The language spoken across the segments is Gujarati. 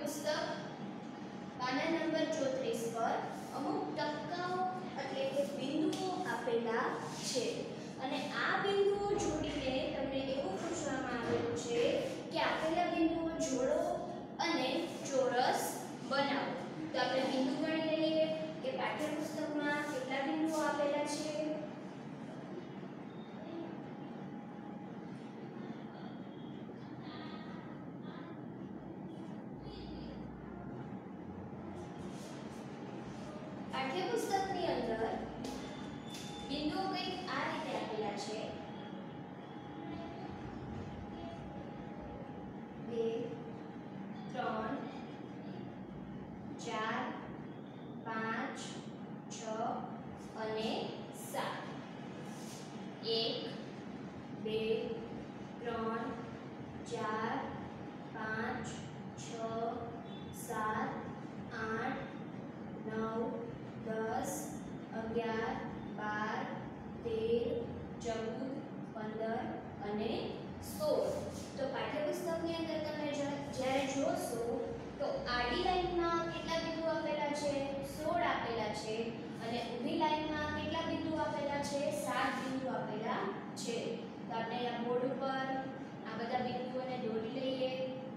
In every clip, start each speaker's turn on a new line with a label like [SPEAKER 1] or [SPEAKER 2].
[SPEAKER 1] પાઠ્યપુસ્તક પાના નંબર 34 પર અમુક ટપકાઓ એટલે કે બિંદુઓ આપેલા છે અને આ બિંદુઓ જોડીને તમને એવું પૂછવામાં આવેલું છે કે આપેલા બિંદુઓ જોડો અને ચોરસ બનાવો. તો આપણે બિંદુ ગણી લઈએ કે પાઠ્યપુસ્તકમાં કેટલા બિંદુઓ આપેલા છે. પાઠ્યપુસ્તકની અંદર બિંદુઓ કંઈક આ રીતે આપેલા છે 2 3 4 5 6 અને 7. 1 2 3 4 5 6 7 8 9 10 11 12 13 14 15 અને 16. તો પાઠ્યપુસ્તકની અંદર તમે જ્યારે જોશો તો આડી લાઈનમાં કેટલા બિંદુ આપેલા છે 16 આપેલા છે અને ઊભી લાઈનમાં કેટલા બિંદુ આપેલા છે 7 બિંદુ આપેલા છે. તો આપણે આ બોર્ડ ઉપર આ બધા બિંદુઓને દોરી લઈએ.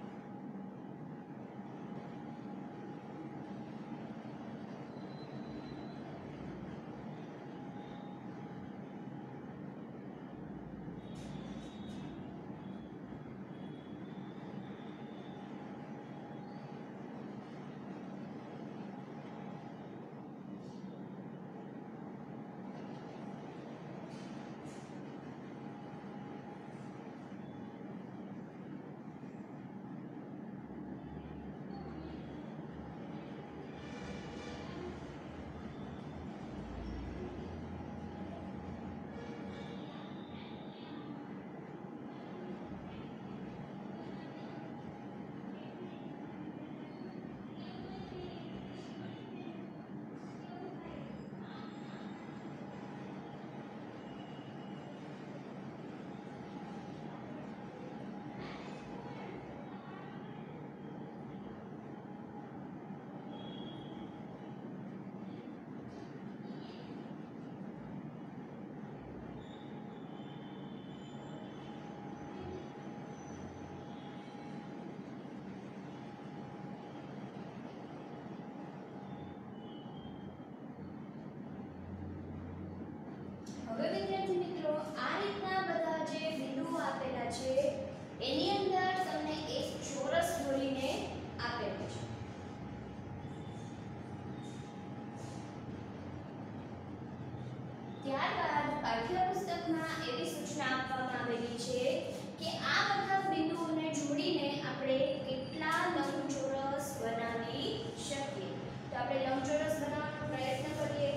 [SPEAKER 1] હવે વિદ્યાર્થી મિત્રો આ રીતના બધા જે બિંદુઓ આપેલા છે એની અંદર તમને એક ચોરસ દોરીને આપેલું છે. ત્યારબાદ પાઠ્યપુસ્તકમાં એવી સૂચના આપવામાં આવેલી છે કે આ બધા બિંદુઓને જોડીને આપણે કેટલા લંબચોરસ બનાવી શકીએ. તો આપણે લંબચોરસ બનાવવાનો પ્રયત્ન કરીએ.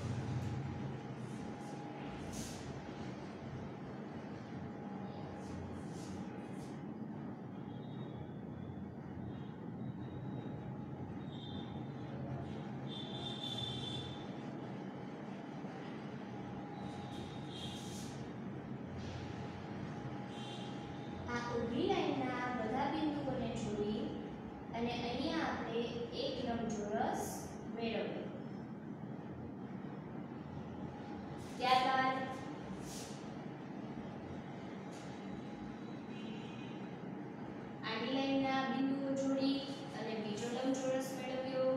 [SPEAKER 1] આ ઊભી લાઈનના બધા બિંદુઓને જોડી અને અહીંયા આપણે એક લંબચોરસ મેળવીએ. ત્યારબાદ આડી લાઈનના બિંદુઓ જોડી અને બીજો લંબચોરસ મેળવ્યો.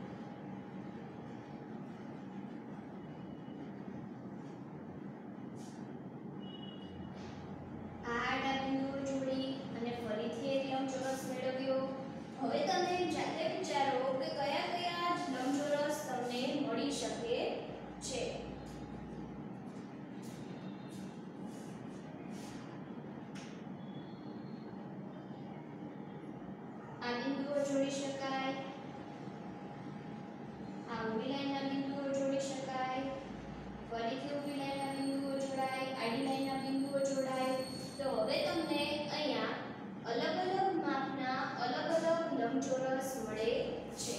[SPEAKER 1] આડા બિંદુઓ જોડી અને ફરીથી એક લંબચોરસ મેળવ્યો. હવે તમે જાતે વિચારો કે કયા કયા લંબચોરસ તમને મળી શકે છે. આ બિંદુઓ જોડી શકાય. આ ઊભી લાઈનના બિંદુઓ જોડી શકાય. ફરીથી ઊભી લાઈનના બિંદુઓ જોડાય. આડી લાઈનના બિંદુઓ જોડાય. તો હવે તમને અહીંયા અલગ અલગ માપના અલગ અલગ લંબચોરસ મળે છે.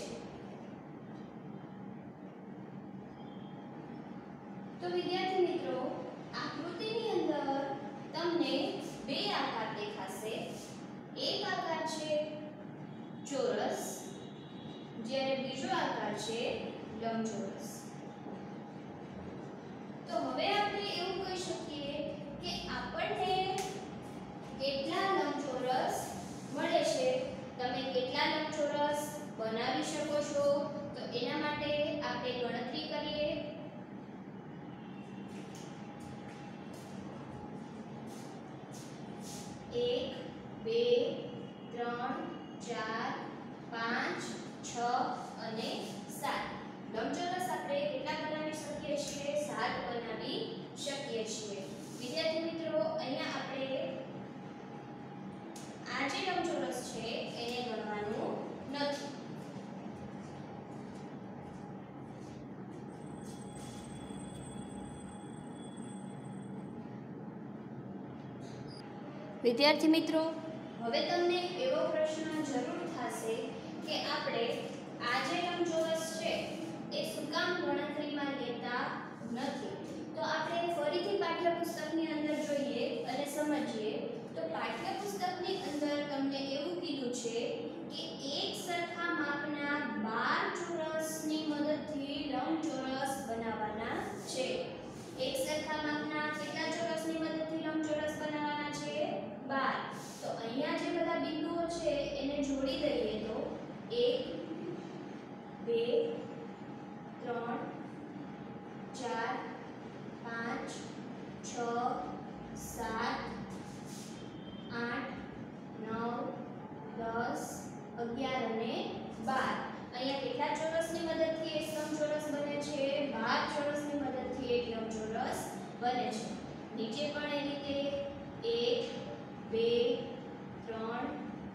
[SPEAKER 1] તો વિદ્યાર્થી મિત્રો આકૃતિની અંદર તમને બે આકાર દેખાશે. એક આકાર છે ચોરસ પ્રકાર છે લંબચોરસ. તો હવે આપણે એવું કહી શકીએ કે આપણને કેટલા લંબચોરસ મળે છે. તમે કેટલા લંબચોરસ બનાવી શકો છો તો એના માટે આપણે ગણતરી કરીએ. 1 2 3 4 5 6 અને 7 લંબચોરસ આપણે કેટલા બનાવી શકીએ છીએ? 7 બનાવી શકીએ છીએ. વિદ્યાર્થી મિત્રો, અહીંયા આપણે આ જે લંબચોરસ છે એને ગણવાનું નથી. વિદ્યાર્થી મિત્રો, હવે તમને એવો પ્રશ્ન જરૂર થશે કે આપણે આ જે લંબચોરસ છે એ શું કામ ગણતરીમાં લેતા નથી. તો આપણે ફરીથી પાઠ્યપુસ્તકની અંદર જોઈએ અને સમજીએ. તો પાઠ્યપુસ્તકની અંદર તમને એવું કીધું છે કે એક સરખા માપના 12 ચોરસની મદદથી લંબચોરસ બનાવવાના છે. એક સરખા માપના કેટલા ચોરસની મદદથી લંબચોરસ બનાવવાના છે? 12. તો અહીંયા જે બધા બિંદુઓ છે એને જોડી દઈએ તો 1 2 3 4 5 6 7 8 9 10 11 અને 12. અહીંયા કેટલા ચોરસની મદદથી એક લંબચોરસ બને છે? 12 ચોરસની મદદથી એક લંબચોરસ બને છે. નીચે પણ એ રીતે 1 2 3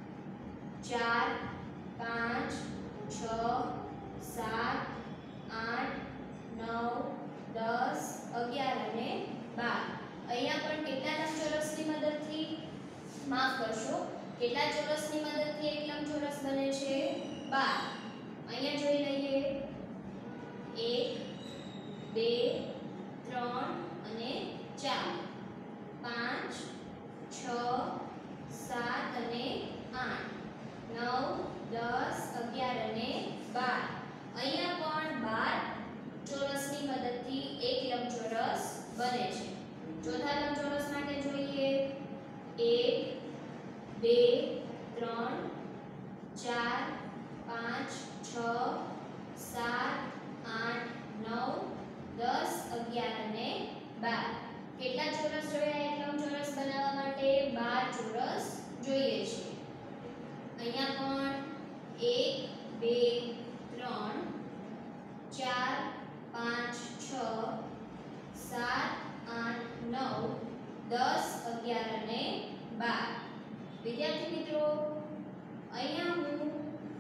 [SPEAKER 1] 4 5 6 7 8 9 10 11 અને 12. અહીંયા પણ કેટલા લંબચોરસની મદદથી, માફ કરશો, કેટલા ચોરસની મદદથી એક લંબચોરસ બને છે? 12. અહીંયા જોઈ લઈએ 1 2 3 અને 4 5 6 7 અને 8 9 10 11 અને 12. અહીંયા પણ 12 ચોરસની મદદથી એક લંબચોરસ બને છે. ચોથા લંબચોરસ માટે જોઈએ 1 2 3 4 5 6 7 8 9 10 11 અને 12. કેટલા ચોરસ જોયા એક લંબચોરસ બનાવવા માટે? 12 ચોરસ જોઈએ છે. અહીંયા પણ 1 2 3 4 5 6 7 8 9 10 11 અને 12. વિદ્યાર્થી મિત્રો, અહીંયા હું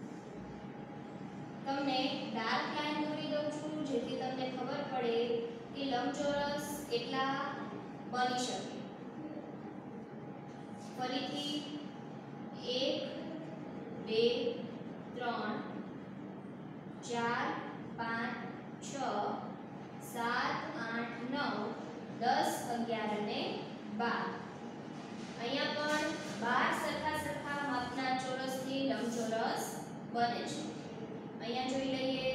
[SPEAKER 1] તમને ડાર્ક લાઈન દોરી દઉં છું જેથી તમને ખબર પડે કે લંબચોરસ કેટલા બની શકે. ફરીથી 1 2 3 4 5 6 7 8 9 10 11 અને 12. અહીંયા પણ 12 સરખા માપના ચોરસથી લંબચોરસ બને છે. અહીંયા જોઈ લઈએ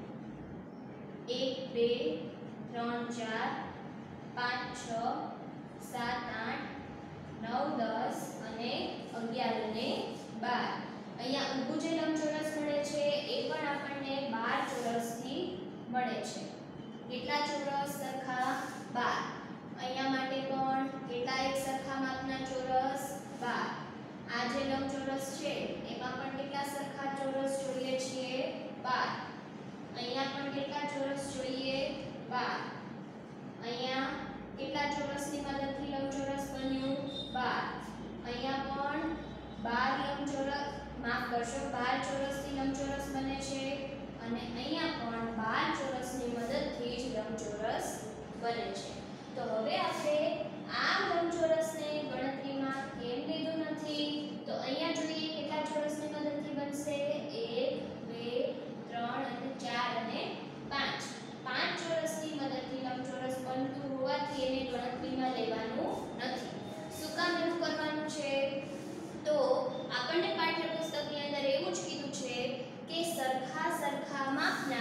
[SPEAKER 1] 1 2 3 4 5 6 7 8 9 10 અને 11 અને 12. અહીંયા ઊભું જે લંબચોરસ મળે છે એ પણ આપણને 12 ચોરસથી મળે છે. કેટલા ચોરસ? સરખા 12. અહીંયા માટે પણ કેટલા એક સરખા માપના ચોરસ? 12. આ જે લંબચોરસ છે એમાં પણ કેટલા સરખા ચોરસ જોઈએ છીએ? 12. અહીંયા પણ કેટલા ચોરસ જોઈએ? 12. અહીંયા કેટલા ચોરસની મદદથી લંબચોરસ બન્યું? 12. અહીંયા પણ 12 લંબચોરસ, માફ કરશો, 12 ચોરસથી લંબચોરસ બને છે અને અહીંયા પણ 12 ચોરસની મદદથી જ લંબચોરસ બને છે. તો હવે આપણે આ લંબચોરસને ગણતરીમાં કેમ લીધું નથી? તો અહીંયા જોઈએ કેટલા ચોરસની મદદથી બનશે? 1 2 3 અને 4 અને 5. 5 ચોરસની મદદથી લંબચોરસ બનતું હોવાથી એને ગણતરીમાં લેવાનું નથી. શું કામ એવું કરવાનું છે? તો આપણને પાઠ્યપુસ્તકની અંદર એવું જ કીધું છે કે સરખા માપના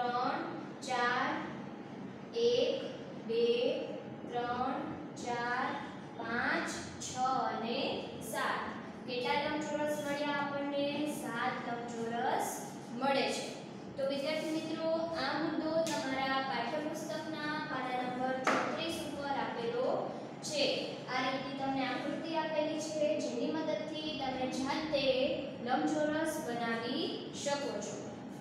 [SPEAKER 1] 3 4 1 2 3 4 5 6 અને 7 કેટલા લંબચોરસ મળ્યા આપણને 7 લંબચોરસ મળે છે તો વિદ્યાર્થી મિત્રો આ મુદ્દો તમારા પાઠ્યપુસ્તકના પાના નંબર 34 ઉપર આપેલો છે આ રીતે તમને આકૃતિ આપેલી છે જેની મદદથી તમે જાતે લંબચોરસ બનાવી શકો છો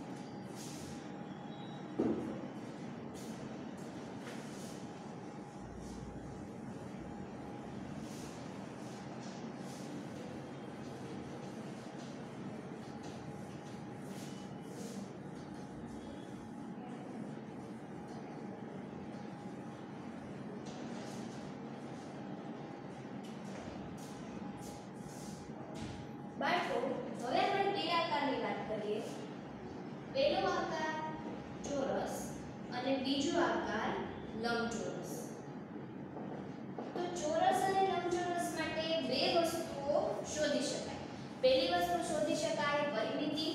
[SPEAKER 1] બાળકો હવે આપણે બે આકારની વાત કરીએ પહેલો આકાર ચોરસ અને બીજો આકાર લંબચોરસ તો ચોરસ અને લંબચોરસ માટે બે વસ્તુઓ શોધી શકાય પહેલી વસ્તુ શોધી શકાય પરિમિતિ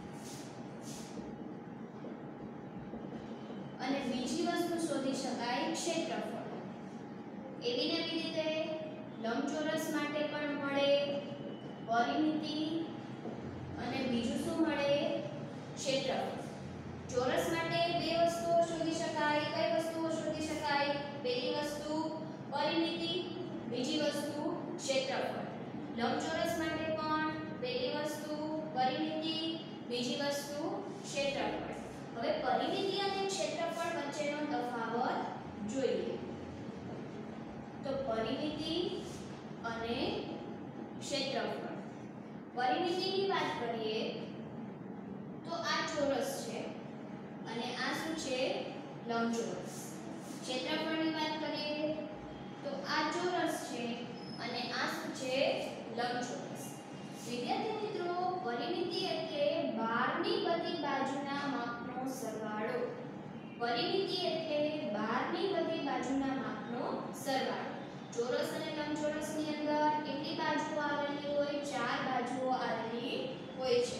[SPEAKER 1] અને બીજી વસ્તુ શોધી શકાય ક્ષેત્રફળ એવી ને એવી રીતે લંબચોરસ માટે પણ મળે પરિમિતિ અને બીજું શું મળે ક્ષેત્રફળ ચોરસ માટે બે વસ્તુઓ શોધી શકાય કઈ વસ્તુઓ શોધી શકાય પહેલી વસ્તુ પરિમિતિ બીજી વસ્તુ ક્ષેત્રફળ લંબચોરસ માટે પણ પહેલી વસ્તુ પરિમિતિ બીજી વસ્તુ ક્ષેત્રફળ હવે પરિમિતિ અને ક્ષેત્રફળ વચ્ચેનો તફાવત જોઈએ તો પરિમિતિ અને ક્ષેત્રફળ પરિમિતિની વાત કરીએ તો આ ચોરસ છે અને આ શું છે લંબચોરસ ક્ષેત્રફળની વાત કરીએ તો આ ચોરસ છે અને આ શું છે લંબચોરસ વિદ્યાર્થી મિત્રો પરિમિતિ એટલે બહારની બધી બાજુના માપનો સરવાળો પરિમિતિ એટલે બહારની બધી બાજુના માપનો સરવાળો ચોરસ અને લંબચોરસની અંદર કેટલી બાજુઓ આવેલી હોય ચાર બાજુઓ આવેલી હોય છે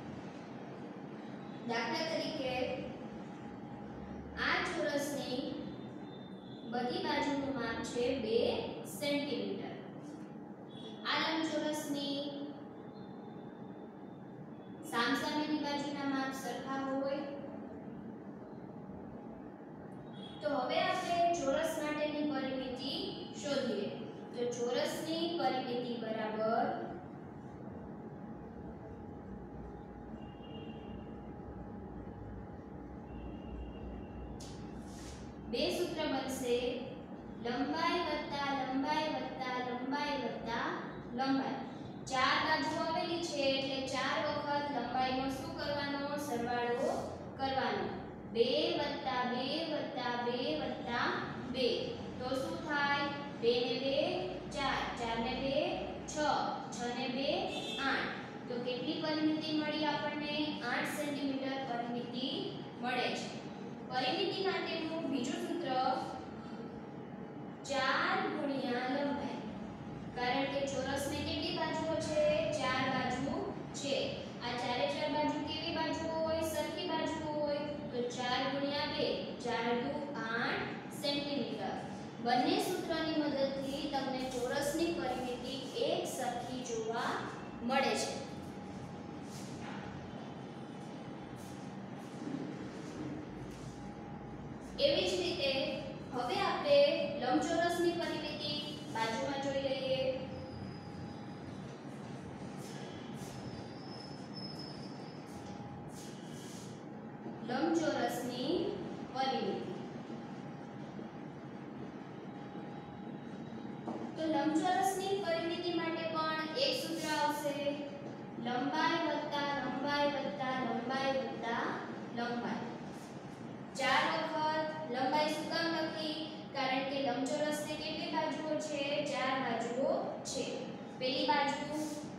[SPEAKER 1] દાખલા તરીકે આ ચોરસની બધી બાજુનું માપ છે 2 સેન્ટીમીટર આ લંબચોરસની સામસામેની બાજુના માપ સરખા હોય તો હવે આપણે ચોરસ માટેની પરિમિતિ શોધીએ તો ચોરસની પરિમિતિ બરાબર બે સૂત્ર બનશે લંબાઈ વત્તા લંબાઈ વત્તા લંબાઈ વત્તા લંબાઈ ચાર બાજુ આવેલી છે એટલે ચાર વખત લંબાઈનો શું કરવાનો સરવાળો કરવાનો 2 વત્તા 2 વત્તા 2 વત્તા 2 તો શું થાય 2 ને 2 4 4 ને 2 6 6 ને 2 8 તો કેટલી પરિમિતિ મળી આપણને 8 સેન્ટીમીટર પરિમિતિ મળે છે પરિમિતિ માટેનું બીજું સૂત્ર 4 ગુણ્યા લંબાઈ કારણ કે ચોરસને કેટલી બાજુઓ છે 4 બાજુ છે આ ચારે ચાર બાજુ કેવી બાજુઓ હોય સરખી બાજુઓ હોય તો 4 ગુણ્યા 2 4 દુ 8 સેન્ટીમીટર બંને સૂત્રની મદદથી તમને ચોરસની પરિમિતિ એક સરખી જોવા મળે છે એવી જ રીતે હવે આપણે લંબચોરસની પરિમિતિ બાજુમાં જોઈ લઈએ લંબચોરસની પરિમિતિ તો લંબચોરસની પરિમિતિ માટે પણ એક સૂત્ર આવશે લંબાઈ વત્તા લંબાઈ વત્તા લંબાઈ વત્તા લંબાઈ ચાર વખત લંબાઈ શું કામ લખી કારણ કે લંબચોરસને કેટલી બાજુઓ છે ચાર બાજુઓ છે પહેલી બાજુ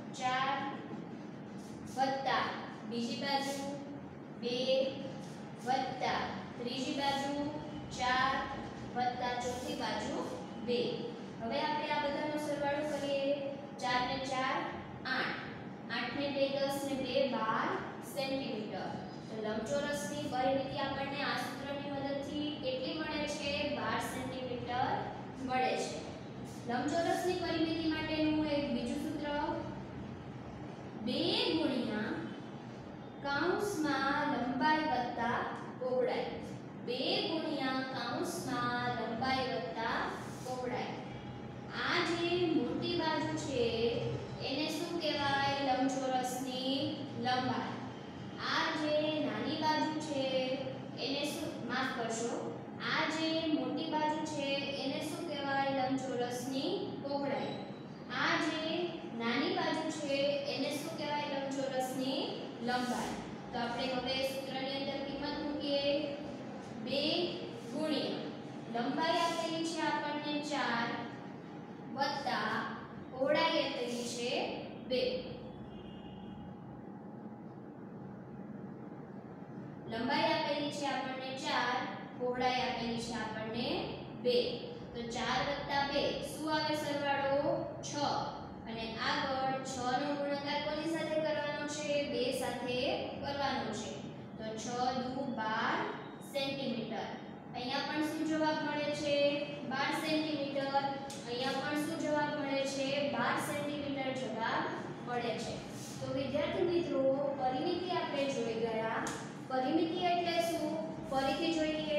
[SPEAKER 1] 4 વત્તા બીજી બાજુ 2 વત્તા ત્રીજી બાજુ 4 વત્તા ચોથી બાજુ 2 હવે આપણે આ બધાનો સરવાળો કરીએ 4 ને 4 8 8 ને 2 10 ને 2 12 સેન્ટીમીટર તો લંબચોરસની પરિમિતિ આપણને કૌંસમાં લંબાઈ વત્તા પહોળાઈ 2 ગુણ્યા કૌંસમાં લંબાઈ વત્તા પહોળાઈ આ જે મોટી બાજુ છે એને શું કહેવાય લંબચોરસની લંબાઈ આ જે નાની બાજુ છે એને શું માફ કરશો આ જે મોટી બાજુ છે એને શું કહેવાય લંબચોરસની પહોળાઈ આ જે નાની બાજુ છે એને શું કહેવાય લંબચોરસની લંબાઈ તો આપણે હવે સૂત્રની અંદર કિંમત મૂકીએ 2 ગુણ્યા લંબાઈ આપેલી છે આપણને 4 વત્તા પહોળાઈ આપેલી છે 2 લંબાઈ આપેલી છે આપણને 4 પહોળાઈ આપેલી છે આપણને 2 તો 4 2 શું આવે સરવાળો 6 અને આગળ 6 નો ગુણાકાર કોની સાથે કરવાનો છે 2 સાથે કરવાનો છે તો 6 દુ 12 સેન્ટીમીટર અહીંયા પણ શું જવાબ મળે છે 12 સેન્ટીમીટર અહીંયા પણ શું જવાબ મળે છે 12 સેન્ટીમીટર જવાબ મળે છે તો વિદ્યાર્થી મિત્રો પરિમિતિ આપણે જોઈ ગયા પરિમિતિ એટલે શું ફરીથી જોઈએ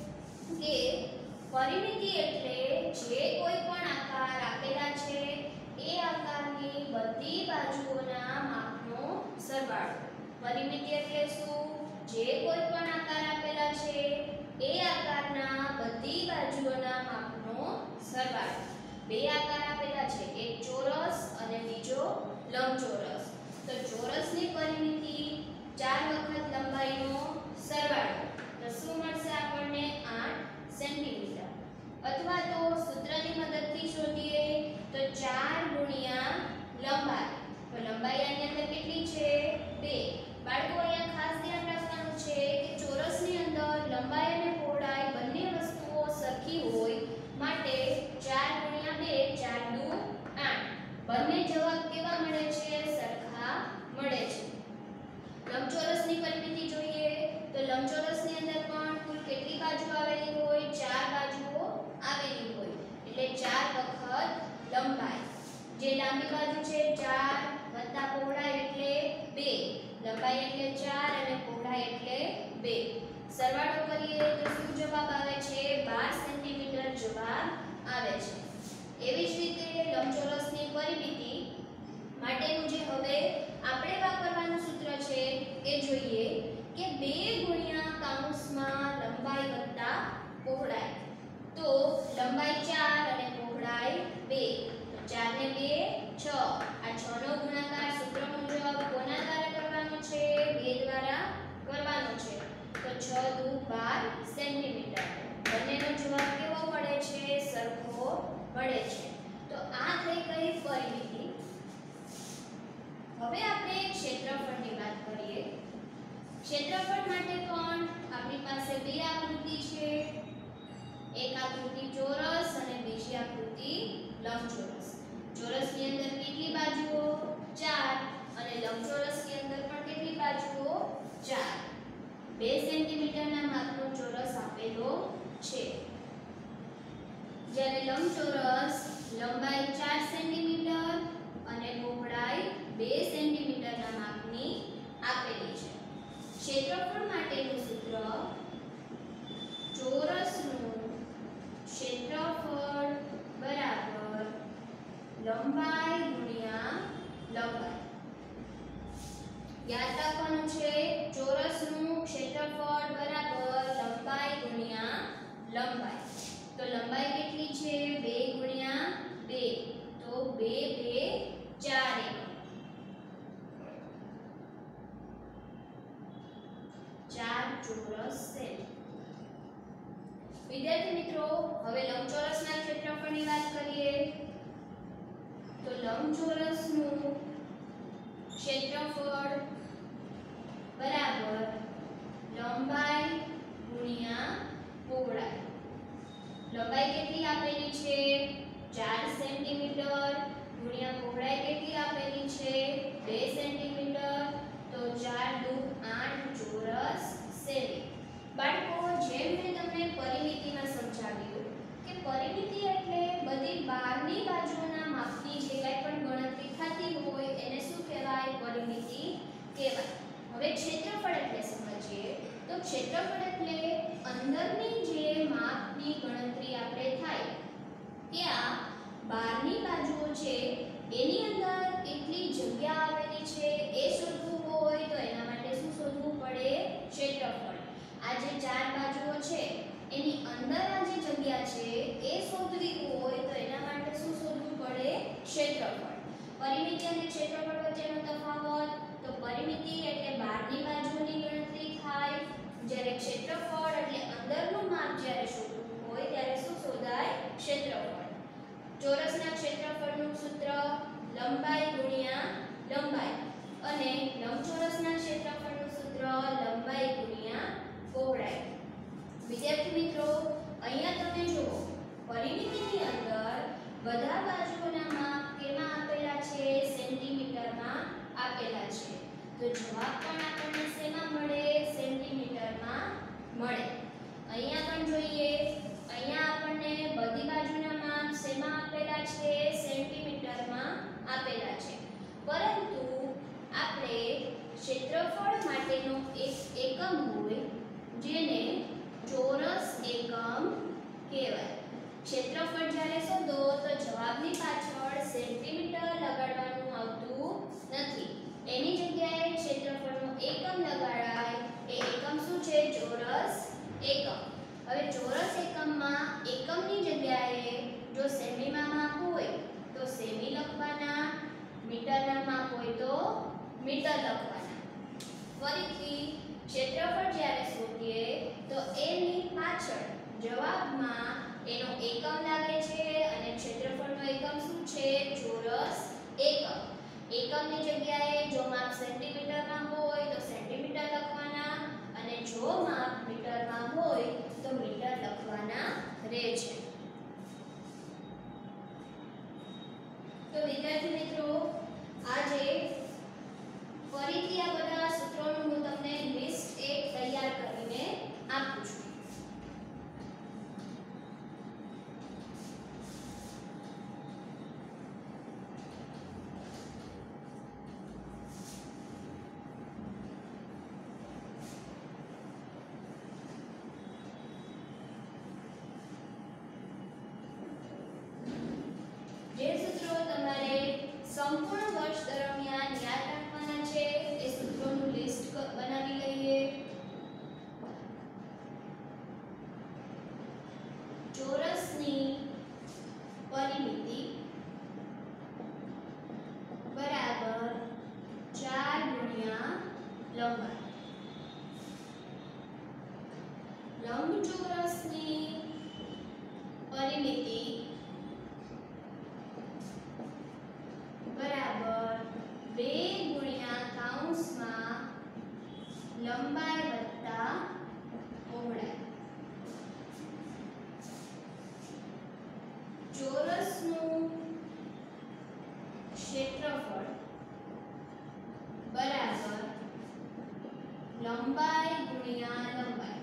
[SPEAKER 1] કે પરિમિતિ એટલે જે કોઈ પણ આકાર આપેલા છે એ આકારની બધી બાજુઓના માપનો સરવાળો પરિમિતિ એટલે શું જે કોઈ પણ આકાર આપેલા છે એ આકારના બધી બાજુઓના માપનો સરવાળો બે આકાર આપેલા છે એક ચોરસ અને બીજો લંબચોરસ તો ચોરસની પરિમિતિ 4 વખત લંબાઈનો સરવાળો તો શું મળશે આપણને 8 સેન્ટીમીટર અથવા તો સૂત્રની મદદથી શોધીએ તો 4 ગુણ્યા લંબાઈ તો લંબાઈ આની અંદર કેટલી છે 2 બાળકો અહીંયા ખાસ ધ્યાન રાખવાનું છે કે ચોરસની અંદર લંબાઈ અને પહોળાઈ બંને વસ્તુઓ સરખી હોય માટે 4 ગુણ્યા 2 4 દુ 8 બંને જવાબ કેવા મળે છે સરખા મળે છે લંબચોરસની પરિમિતિ જોઈએ તો લંબચોરસની અંદર પણ કુલ કેટલી બાજુ આવેલી હોય 4 બાજુઓ આવેલી હોય એટલે 4 વખત લંબાઈ જે લાંબી બાજુ છે 4 વત્તા પહોળાઈ એટલે 2 લંબાઈ એટલે 4 અને પહોળાઈ એટલે 2 સરવાળો કરીએ તો શું જવાબ આવે છે 12 સેન્ટીમીટર જવાબ આવે છે એવી જ રીતે લંબચોરસની પરિમિતિ માટેનું જે હવે આપણે વાપરવાનું સૂત્ર છે એ જોઈએ કે 2 ગુણ્યા કૌંસમાં લંબાઈ વત્તા પહોળાઈ તો લંબાઈ 4 અને પહોળાઈ 2 તો 4 ને 2 6 આ 6 નો ગુણાકાર સૂત્ર મુજબ કોના દ્વારા કરવાનો છે 2 દ્વારા કરવાનો છે તો 6 દુ 12 સેન્ટીમીટર બંનેનો જવાબ કેવો મળે છે સરખો મળે છે તો આ થઈ ગઈ પરિમિતિ હવે આપણે ક્ષેત્રફળની વાત કરીએ ક્ષેત્રફળ માટે પણ આપણી પાસે બે આકૃતિ છે એક આકૃતિ ચોરસ અને બીજી આકૃતિ લંબચોરસ ચોરસની અંદર કેટલી બાજુઓ 4 અને લંબચોરસની અંદર પણ કેટલી બાજુઓ 4 2 સેન્ટીમીટરના માપનો ચોરસ આપેલો છે જ્યારે લંબચોરસ લંબાઈ 4 સેન્ટીમીટર અને પહોળાઈ 2 સેન્ટીમીટરના માપની આપેલી છે ક્ષેત્રફળ માટેનું સૂત્ર ચોરસનું ક્ષેત્રફળ બરાબર લંબાઈ ગુણ્યા લંબાઈ યાદ રાખવાનું છે ચોરસનું ક્ષેત્રફળ બરાબર લંબાઈ ગુણ્યા લંબાઈ તો લંબાઈ કેટલી છે 2 ગુણ્યા 2 તો 2 2 4 ચોરસ સેમી વિદ્યાર્થી મિત્રો હવે લંબચોરસના ક્ષેત્રફળની વાત કરીએ તો લંબચોરસનું ક્ષેત્રફળ બરાબર લંબાઈ ગુણ્યા પહોળાઈ લંબાઈ કેટલી આપેલી છે 4 સેન્ટીમીટર ગુણ્યા પહોળાઈ કેટલી આપેલી છે 2 સેન્ટીમીટર તો 4 દુ 8 ચોરસ સેમી બાળકો જેમ મેં તમને પરિમિતિમાં સમજાવ્યું કે પરિમિતિ એટલે બધી બહારની બાજુના માપની જે કંઈ પણ ગણતરી થતી હોય એને શું કહેવાય પરિમિતિ કહેવાય હવે ક્ષેત્રફળ એટલે સમજીએ તો ક્ષેત્રફળ એટલે અંદરની જે માપની ગણતરી આપણે થાય ત્યાં બહારની બાજુઓ છે એની અંદર કેટલી જગ્યા આવેલી છે એ શોધવું હોય તો એના માટે શું શોધવું પડે? ક્ષેત્રફળ. આ જે ચાર બાજુઓ છે એની અંદર આ જે જગ્યા છે એ શોધવી હોય તો એના માટે શું શોધવું પડે? ક્ષેત્રફળ. પરિમિતિ અને ક્ષેત્રફળ વચ્ચેનો તફાવત તો પરિમિતિ એટલે બહારની બાજુની ગણતરી થાય, જ્યારે ક્ષેત્રફળ એટલે અંદરનું માપ જ્યારે શોધવું હોય ત્યારે શું શોધાય? ક્ષેત્રફળ. ચોરસના ક્ષેત્રફળનું સૂત્ર લંબાઈ ગુણ્યા લંબાઈ અને લંબચોરસના ક્ષેત્રફળનું સૂત્ર લંબાઈ ગુણ્યા પહોળાઈ. વિદ્યાર્થી મિત્રો, અહીંયા તમે જુઓ પરિમિતિની અંદર બધા બાજુઓના માપ કેમાં આપેલા છે? સેન્ટીમીટરમાં આપેલા છે. તો જવાબ પણ આપણને શેમાં મળે? સેન્ટીમીટરમાં મળે. અહીંયા પણ જોઈએ, અહીંયા આપણને બધી બાજુના માપ શેમાં આપેલા છે? સેન્ટીમીટરમાં આપેલા છે. પરંતુ આપણે ક્ષેત્રફળ માટેનો એક એકમ હોય જેને ચોરસ એકમ કહેવાય. ક્ષેત્રફળ જ્યારે શોધો તો જવાબની પાછળ સેન્ટીમીટર લગાડવાનું આવતું નથી. એની જગ્યાએ ક્ષેત્રફળનો એકમ લગાડાય. એ એકમ શું છે? ચોરસ એકમ. હવે ચોરસ એકમમાં એકમની જગ્યાએ જો સેમીમાં માપ હોય તો સેમી લખવાના, મીટરના માપ હોય તો મીટર લખવાના. ફરીથી ક્ષેત્રફળ જ્યારે શોધીએ તો એની પાછળ જવાબમાં એનો એકમ લાગે છે અને ક્ષેત્રફળનો એકમ શું છે? ચોરસ એકમ. એકમની જગ્યાએ જો માપ સેન્ટીમીટરમાં હોય તો સેન્ટીમીટર લખવાના અને જો માપ મીટરમાં હોય તો મીટર લખવાના રહે છે. તો વિદ્યાર્થી મિત્રો, આજે ફરીથી આ બધા સૂત્રોનું હું તમને લિસ્ટ એક તૈયાર કરીને આપું છું. જે સૂત્રો તમારે સંપૂર્ણ વર્ષ દરમિયાન યાદ રાખવાના છે એ સૂત્રોનું લિસ્ટ બનાવી લઈએ. ચોરસની પરિમિતિ બરાબર 4 ગુણ્યા લંબાઈ. લંબચોરસની પરિમિતિ બરાબર 2 ગુણ્યા કૌંસમાં લંબાઈ વત્તા પહોળાઈ. ચોરસનું ક્ષેત્રફળ બરાબર લંબાઈ ગુણ્યા લંબાઈ.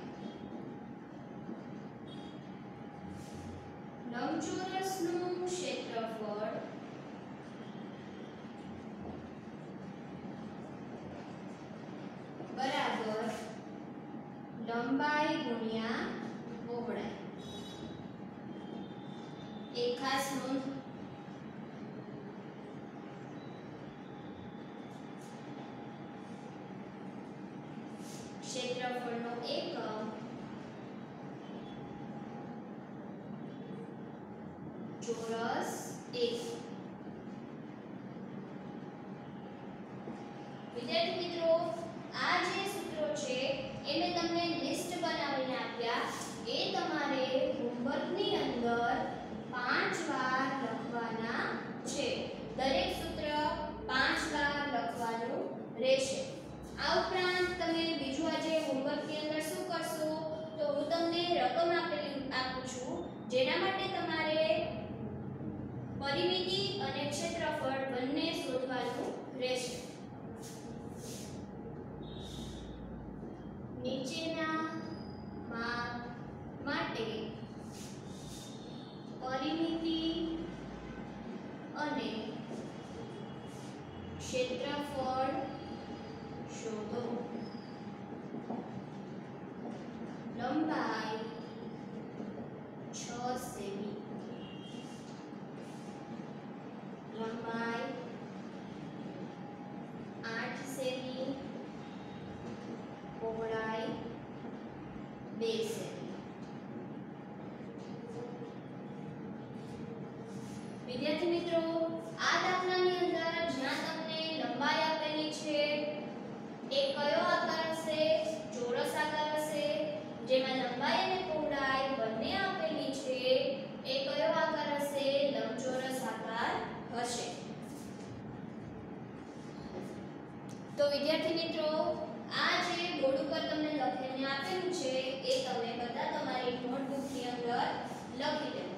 [SPEAKER 1] લંબચોરસનું ક્ષેત્રફળ બરાબર લંબાઈ ગુણ્યા પહોળાઈ. એક ખાસ નોંધ, ક્ષેત્રફળનો એકમ ચોરસ એકમ. વિદ્યાર્થી મિત્રો, આ જે સૂત્રો છે એ મેં તમને લિસ્ટ બનાવીને આપ્યા. એ તમારે હોમવર્કની અંદર 5 વાર લખવાના છે. દરેક સૂત્ર 5 વાર લખવાનું રહેશે. આ ઉપરાંત તમે બીજું આજે હોમવર્કની અંદર શું કરશો તો હું તમને રકમ આપું છું જેના માટે તમારે પરિમિતિ અને ક્ષેત્રફળ બંને શોધવાનું રહેશે. નીચેના માપ માટે પરિમિતિ અને ક્ષેત્રફળ શોધો. વિદ્યાર્થી મિત્રો, આ દાખલાની અંદર જ્યાં તમને લંબાઈ આપેલી છે એ કયો આકાર હશે? ચોરસ આકાર હશે. જેમાં લંબાઈ અને પહોળાઈ બંને આપેલી છે એ કયો આકાર હશે? લંબચોરસ આકાર હશે. તો વિદ્યાર્થી મિત્રો, આ જે બોર્ડ ઉપર તમને લખીને આપેલું છે એ તમે બધા તમારી નોટબુકની અંદર લખી લેજો.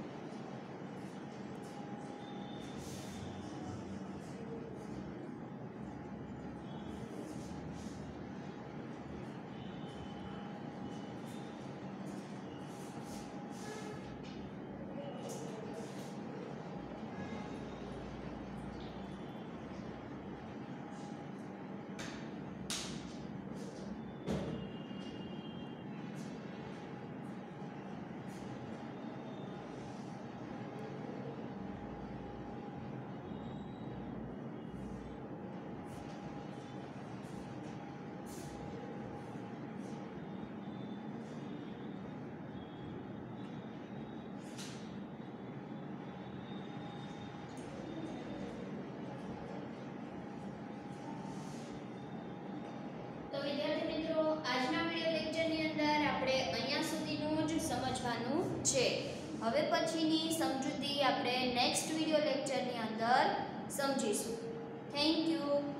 [SPEAKER 1] તો વિદ્યાર્થી મિત્રો, આજના વિડિયો લેક્ચરની અંદર આપણે અહીંયા સુધીનું જ સમજવાનું છે. હવે પછીની સમજૂતી આપણે નેક્સ્ટ વિડિયો લેક્ચરની અંદર સમજીશું. Thank you.